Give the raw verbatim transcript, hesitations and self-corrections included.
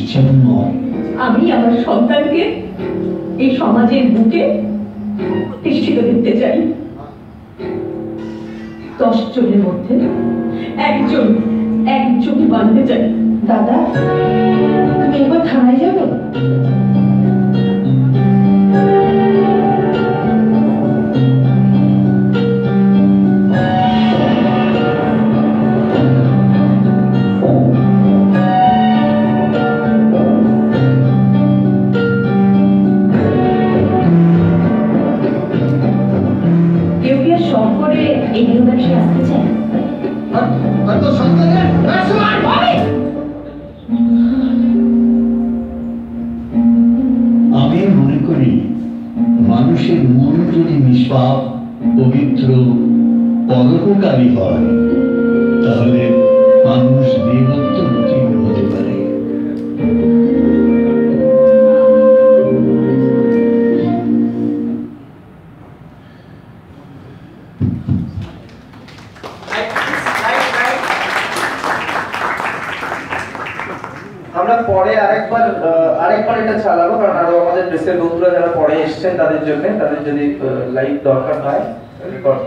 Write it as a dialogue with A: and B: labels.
A: নিশ্চিত নয়।
B: আমি আমার সন্তানকে এই সমাজের বুকে প্রতিষ্ঠিত করতে চাই। দশ জনের মধ্যে একজন একজন বানতে চাই। দাদা, তুমি একবার থানায় যাবে? কেউ কি আর শখ করে এই নিউ ব্যবসায় আসতে চায়?
A: আমি মনে করি মানুষের মন যদি নিষ্পাপ, পবিত্র, পরোপকারী হয় তাহলে মানুষ দেবত্ব উত্তীর্ণ হতে পারে।
C: আমরা পরে আরেকবার আরেকবার এটা চালাবো, কারণ আরো আমাদের প্রেসের বন্ধুরা যারা পরে এসছেন তাদের জন্য, তাদের যদি লাইভ দরকার হয়